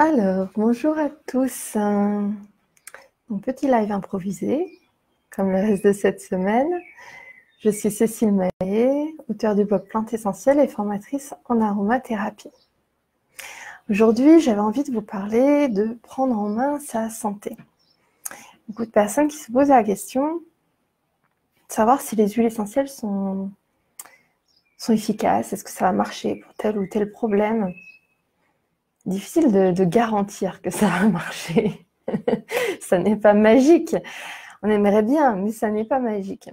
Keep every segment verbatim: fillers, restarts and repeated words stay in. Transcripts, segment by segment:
Alors, bonjour à tous. Un petit live improvisé, comme le reste de cette semaine. Je suis Cécile Mahé, auteure du blog Plantes Essentielles et formatrice en aromathérapie. Aujourd'hui, j'avais envie de vous parler de prendre en main sa santé. Beaucoup de personnes qui se posent la question de savoir si les huiles essentielles sont, sont efficaces, est-ce que ça va marcher pour tel ou tel problème. Difficile de, de garantir que ça va marcher. Ça n'est pas magique. On aimerait bien, mais ça n'est pas magique.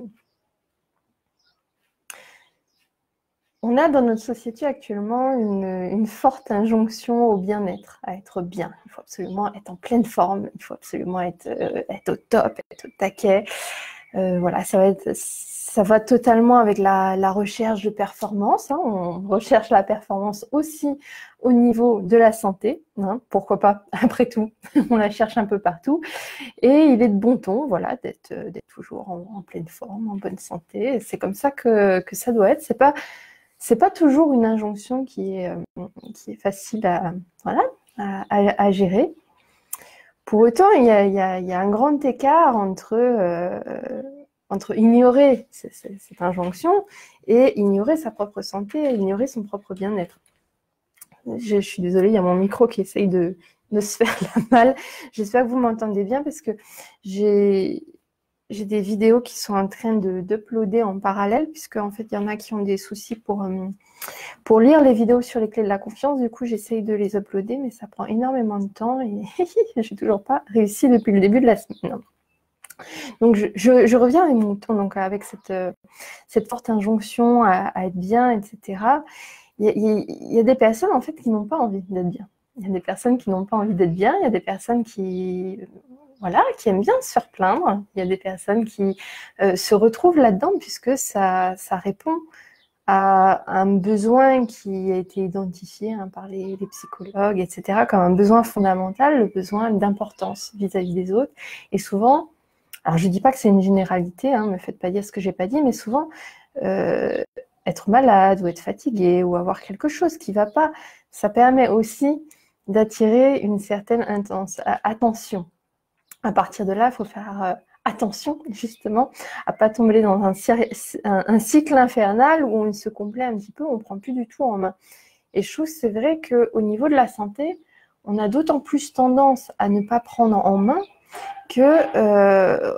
On a dans notre société actuellement une, une forte injonction au bien-être, à être bien. Il faut absolument être en pleine forme, il faut absolument être, euh, être au top, être au taquet. Euh, voilà, ça va, être, ça va totalement avec la, la recherche de performance. Hein. On recherche la performance aussi au niveau de la santé. Hein. Pourquoi pas, après tout, on la cherche un peu partout. Et il est de bon ton, voilà, d'être, d'être toujours en, en pleine forme, en bonne santé. C'est comme ça que, que ça doit être. C'est pas C'est pas toujours une injonction qui est, euh, qui est facile à, voilà, à, à, à gérer. Pour autant, il y a, il y a, il y a un grand écart entre, euh, entre ignorer cette, cette injonction et ignorer sa propre santé, et ignorer son propre bien-être. Je, je suis désolée, il y a mon micro qui essaye de, de se faire la malle. J'espère que vous m'entendez bien parce que j'ai... J'ai des vidéos qui sont en train de d'uploader en parallèle, puisque en fait, il y en a qui ont des soucis pour, euh, pour lire les vidéos sur les clés de la confiance. Du coup, j'essaye de les uploader, mais ça prend énormément de temps et j'ai toujours pas réussi depuis le début de la semaine. Donc, je, je, je reviens avec mon ton, donc avec cette, euh, cette forte injonction à, à être bien, et cetera. Il y, a, il y a des personnes, en fait, qui n'ont pas envie d'être bien. Il y a des personnes qui n'ont pas envie d'être bien. Il y a des personnes qui... Voilà, qui aiment bien se faire plaindre. Il y a des personnes qui euh, se retrouvent là-dedans puisque ça, ça répond à un besoin qui a été identifié hein, par les, les psychologues, et cetera, comme un besoin fondamental, le besoin d'importance vis-à-vis des autres. Et souvent, alors je ne dis pas que c'est une généralité, hein, ne me faites pas dire ce que je n'ai pas dit, mais souvent, euh, être malade ou être fatigué ou avoir quelque chose qui ne va pas, ça permet aussi d'attirer une certaine intense, attention. À partir de là, il faut faire euh, attention, justement, à ne pas tomber dans un, un, un cycle infernal où on se complaît un petit peu, on ne prend plus du tout en main. Et je trouve que c'est vrai qu'au niveau de la santé, on a d'autant plus tendance à ne pas prendre en main que euh,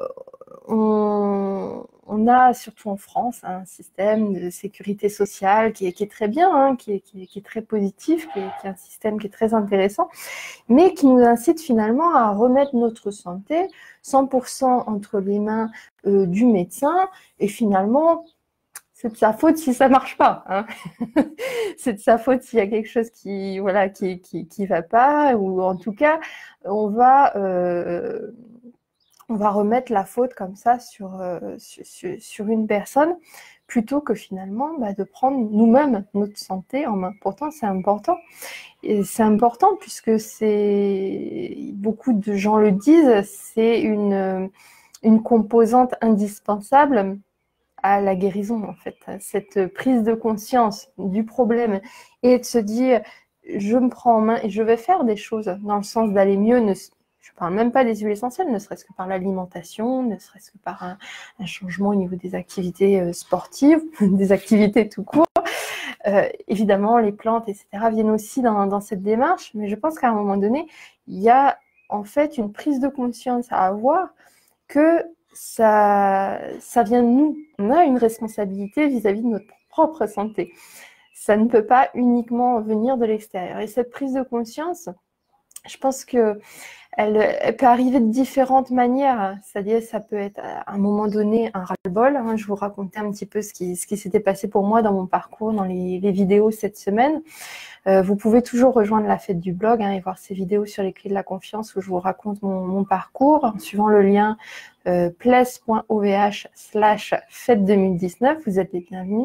on, on a, surtout en France, un système de sécurité sociale qui est, qui est très bien, hein, qui, est, qui, est, qui est très positif, qui est, qui est un système qui est très intéressant, mais qui nous incite finalement à remettre notre santé cent pour cent entre les mains euh, du médecin, et finalement, c'est de sa faute si ça marche pas. Hein. C'est de sa faute s'il y a quelque chose qui voilà qui qui qui va pas, ou en tout cas, on va euh, on va remettre la faute comme ça sur euh, sur, sur une personne, plutôt que finalement bah, de prendre nous-mêmes notre santé en main. Pourtant, c'est important. Et c'est important puisque c'est, beaucoup de gens le disent, c'est une, une composante indispensable à la guérison, en fait. Cette prise de conscience du problème et de se dire, je me prends en main et je vais faire des choses dans le sens d'aller mieux. Ne, je ne parle même pas des huiles essentielles, ne serait-ce que par l'alimentation, ne serait-ce que par un, un changement au niveau des activités sportives, des activités tout court. Euh, évidemment, les plantes, et cetera, viennent aussi dans, dans cette démarche, mais je pense qu'à un moment donné, il y a en fait une prise de conscience à avoir que ça, ça vient de nous. On a une responsabilité vis-à-vis de notre propre santé. Ça ne peut pas uniquement venir de l'extérieur. Et cette prise de conscience, je pense que Elle, elle peut arriver de différentes manières, c'est-à-dire ça peut être à un moment donné un ras-le-bol. Hein. Je vous racontais un petit peu ce qui, ce qui s'était passé pour moi dans mon parcours, dans les, les vidéos cette semaine. Euh, vous pouvez toujours rejoindre la fête du blog hein, et voir ces vidéos sur les clés de la confiance où je vous raconte mon, mon parcours en suivant le lien euh, place.ovh slash fête deux mille dix-neuf. Vous êtes les bienvenus.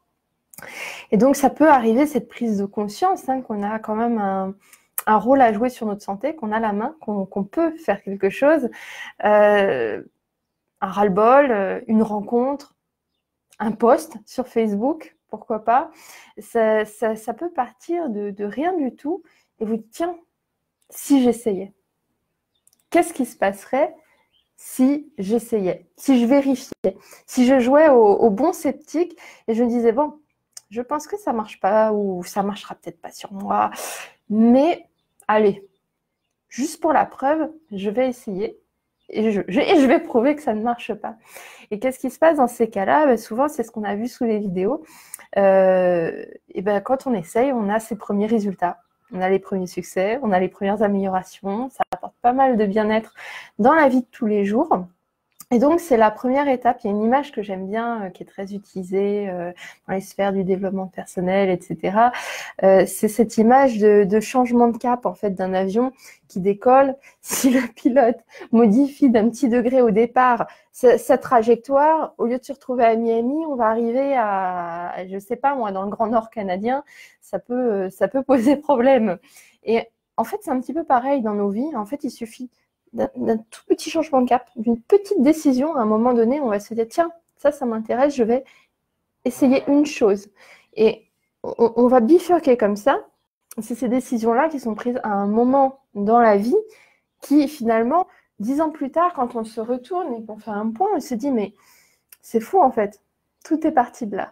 Et donc ça peut arriver cette prise de conscience hein, qu'on a quand même un un rôle à jouer sur notre santé, qu'on a la main, qu'on qu'on peut faire quelque chose, euh, un ras-le-bol, euh, une rencontre, un post sur Facebook, pourquoi pas. Ça, ça, ça peut partir de, de rien du tout et vous dites, tiens, si j'essayais? Qu'est-ce qui se passerait si j'essayais, si je vérifiais, si je jouais au, au bon sceptique et je me disais, bon, je pense que ça ne marche pas ou ça ne marchera peut-être pas sur moi, mais allez, juste pour la preuve, je vais essayer et je, je, et je vais prouver que ça ne marche pas. Et qu'est-ce qui se passe dans ces cas-là? Ben, souvent, c'est ce qu'on a vu sous les vidéos. Euh, et ben, quand on essaye, on a ses premiers résultats. On a les premiers succès, on a les premières améliorations. Ça apporte pas mal de bien-être dans la vie de tous les jours. Et donc, c'est la première étape. Il y a une image que j'aime bien, euh, qui est très utilisée euh, dans les sphères du développement personnel, et cetera. Euh, c'est cette image de, de changement de cap en fait d'un avion qui décolle. Si le pilote modifie d'un petit degré au départ sa, sa trajectoire, au lieu de se retrouver à Miami, on va arriver à, je sais pas moi, dans le Grand Nord canadien. Ça peut, ça peut poser problème. Et en fait, c'est un petit peu pareil dans nos vies. En fait, il suffit d'un tout petit changement de cap, d'une petite décision. À un moment donné, on va se dire, tiens, ça, ça m'intéresse, je vais essayer une chose. Et on, on va bifurquer comme ça. C'est ces décisions-là qui sont prises à un moment dans la vie qui, finalement, dix ans plus tard, quand on se retourne et qu'on fait un point, on se dit, mais c'est fou, en fait. Tout est parti de là.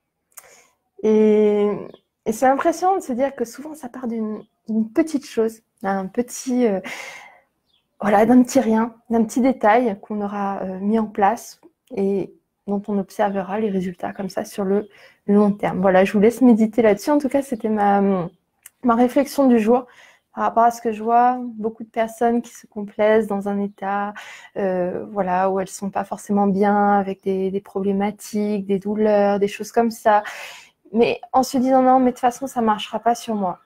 Et, et c'est impressionnant de se dire que souvent, ça part d'une petite chose, d'un petit... Euh, Voilà, d'un petit rien, d'un petit détail qu'on aura euh, mis en place et dont on observera les résultats comme ça sur le long terme. Voilà, je vous laisse méditer là-dessus. En tout cas, c'était ma, ma réflexion du jour par rapport à ce que je vois. Beaucoup de personnes qui se complaisent dans un état euh, voilà, où elles ne sont pas forcément bien, avec des, des problématiques, des douleurs, des choses comme ça. Mais en se disant non, mais de toute façon, ça ne marchera pas sur moi.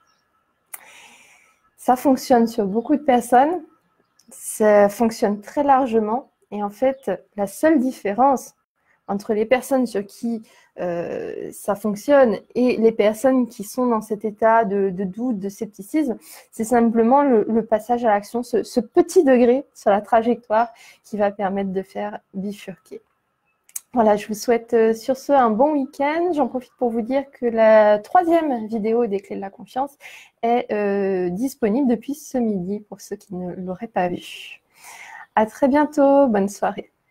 Ça fonctionne sur beaucoup de personnes. Ça fonctionne très largement et en fait, la seule différence entre les personnes sur qui euh, ça fonctionne et les personnes qui sont dans cet état de, de doute, de scepticisme, c'est simplement le, le passage à l'action, ce, ce petit degré sur la trajectoire qui va permettre de faire bifurquer. Voilà, je vous souhaite euh, sur ce un bon week-end. J'en profite pour vous dire que la troisième vidéo des clés de la confiance est euh, disponible depuis ce midi pour ceux qui ne l'auraient pas vue. À très bientôt, bonne soirée.